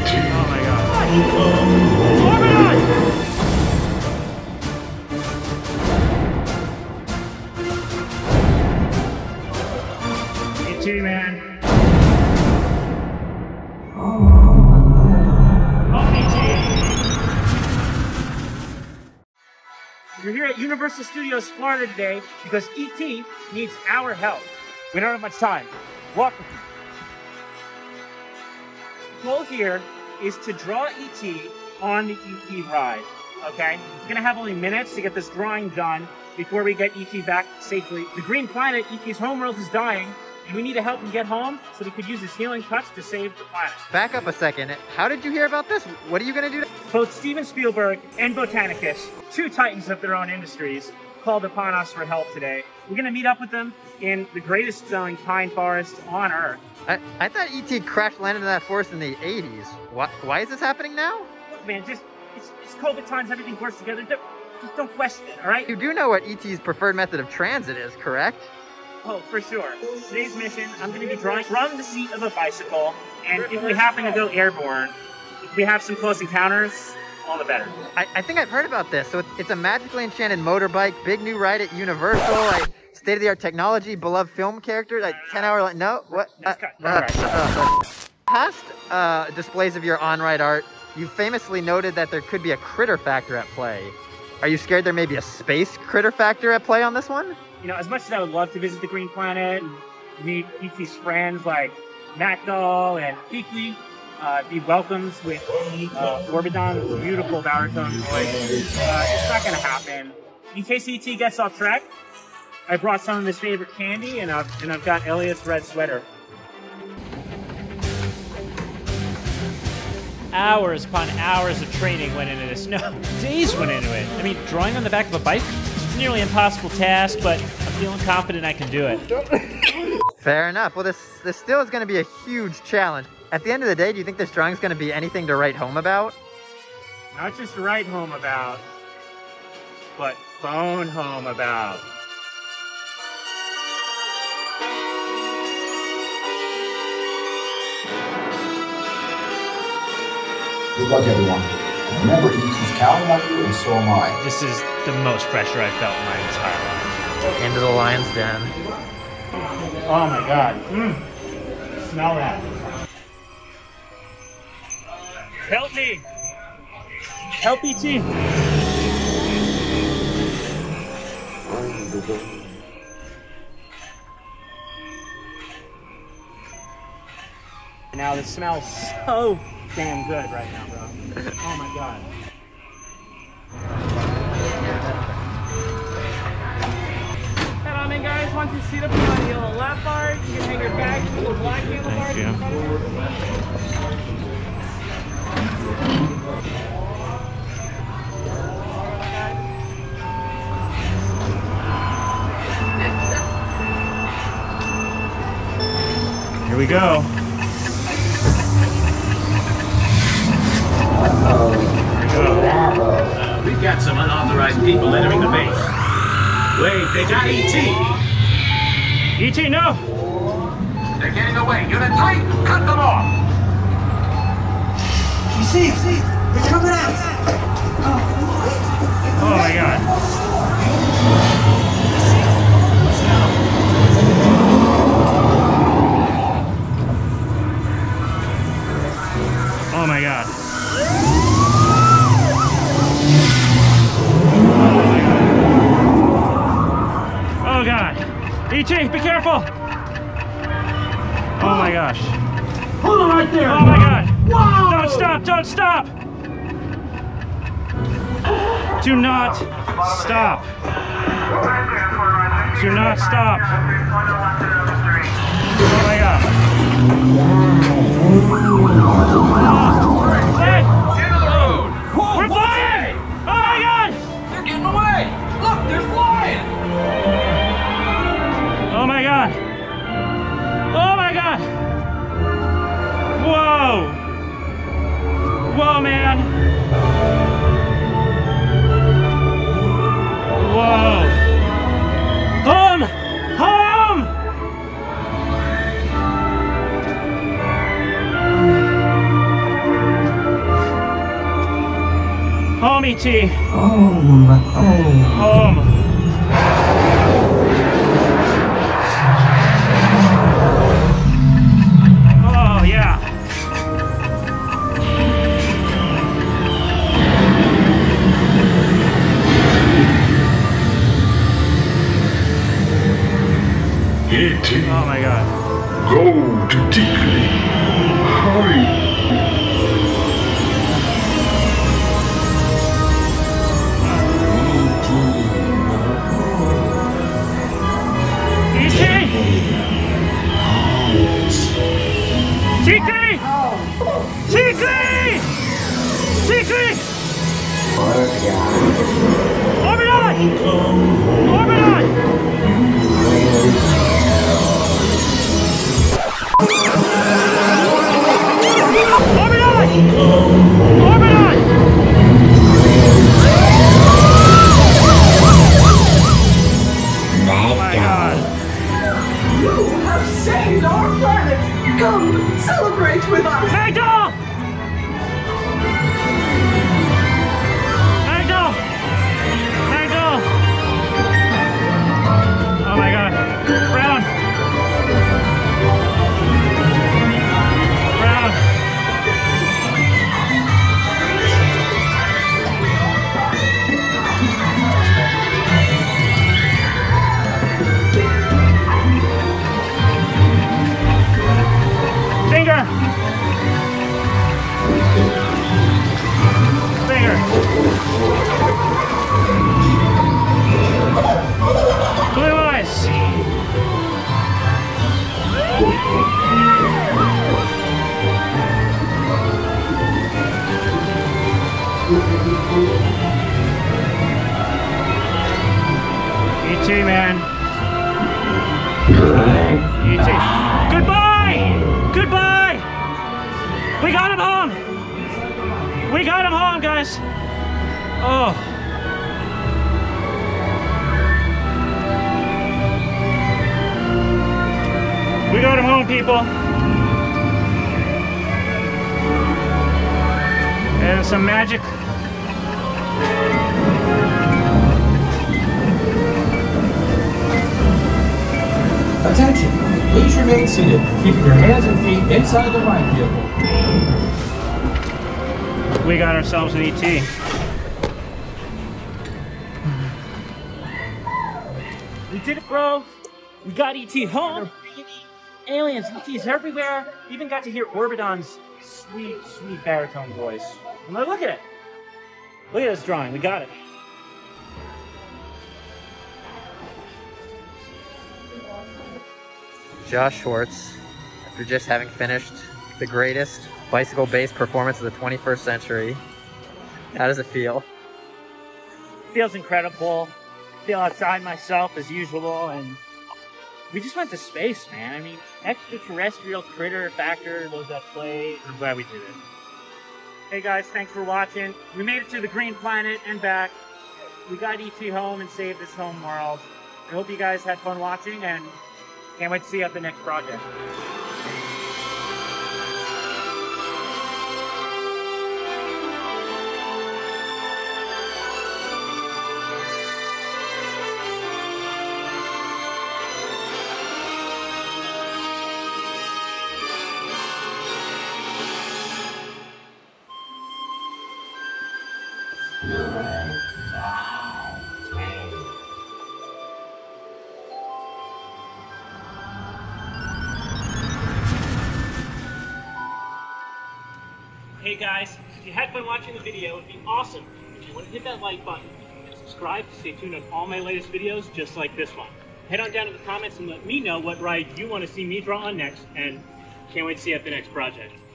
Oh my god. E.T. man. We're here at Universal Studios Florida today because E.T. needs our help. We don't have much time. Walk with me. The goal here is to draw E.T. on the E.T. ride, okay? We're gonna have only minutes to get this drawing done before we get E.T. back safely. The green planet, E.T.'s homeworld, is dying, and we need to help him get home so we could use his healing touch to save the planet. Back up a second. How did you hear about this? What are you gonna do? Both Steven Spielberg and Botanicus, two titans of their own industries, called upon us for help today. We're gonna meet up with them in the greatest selling pine forest on Earth. I thought E.T. crash landed in that forest in the 80s. Why is this happening now? Look, man, it's COVID times, everything works together. Just don't question it, all right? You do know what E.T.'s preferred method of transit is, correct? Oh, for sure. Today's mission, I'm going to be drawing from the seat of a bicycle, and if we happen to go airborne, if we have some close encounters, all the better. I think I've heard about this. So it's a magically enchanted motorbike, big new ride at Universal, state-of-the-art technology, beloved film character, 10-hour, no? What? Past displays of your on-ride art, you famously noted that there could be a critter factor at play. Are you scared there may be a space critter factor at play on this one? You know, as much as I would love to visit the Green Planet and meet E.T.'s friends like Macdol and Peakley, be welcomed with Orbidon's beautiful baritone voice. It's not going to happen. In case E.T. gets off track, I brought some of his favorite candy, and I've got Elliot's red sweater. Hours upon hours of training went into this. No, days went into it. I mean, drawing on the back of a bike? It's a nearly impossible task, but I'm feeling confident I can do it. Fair enough. Well, this still is going to be a huge challenge. At the end of the day, do you think this drawing is going to be anything to write home about? Not just to write home about, but phone home about. Good luck, everyone. Remember, E.T.'s counting on you, and so am I. This is the most pressure I've felt in my entire life. Into the lion's den. Oh my god. Smell that. Help me! Help E.T. Now this smells so damn good right now, bro. Oh my god. Head on in, guys. Once you seat up on the yellow lap bar, you can hang your bags to the black handlebars in front of your seat. Here we go. We've got some unauthorized people entering the base. Wait, they got E.T. E.T., no! They're getting away. Unit 3, cut them off! See, they're coming out! Oh my god. Oh my god. Oh god. E.T., be careful! Oh my gosh. Hold on right there! Oh my god! Whoa! Don't stop! Don't stop! Do not stop! Do not stop! Oh my god! Hey! We're flying! Oh my god! They're getting away! Look, they're flying! Oh my god! Oh my god! Whoa! Whoa, man! Whoa! Home! Home! E.T. Home. Oh, yeah. E.T. Oh my god. Go to Tickly. Hurry. E.T. Tickly! Tickly! Tickly! Orbit-on! Orbit-on! Orbit-on! Orbit-on! Oh my god. You have saved our planet. Come celebrate with us. Magdal! Magdal! Magdal! Oh my god. Brown! Brown! Finger! Finger! Blue eyes! E.T. man. E.T. Goodbye! Goodbye! We got him home! We got him home, guys! Oh. We got him home, people. And some magic. Attention! Please remain seated, keeping your hands and feet inside the ride vehicle. We got ourselves an E.T. We did it, bro. We got E.T. home. Aliens, E.T.'s everywhere. Even got to hear Orbidon's sweet, sweet baritone voice. And look at it. Look at this drawing. We got it. Josh Schwartz, after just having finished the greatest bicycle-based performance of the 21st century, how does it feel? Feels incredible. Feel outside myself as usual, and we just went to space, man. I mean, extraterrestrial critter factor was at play. I'm glad we did it. Hey guys, thanks for watching. We made it to the green planet and back. We got E.T. home and saved this home world. I hope you guys had fun watching, and can't wait to see you at the next project. Hey guys, if you had fun watching the video, it'd be awesome if you want to hit that like button and subscribe to stay tuned on all my latest videos just like this one. Head on down to the comments and let me know what ride you want to see me draw on next, and can't wait to see you at the next project.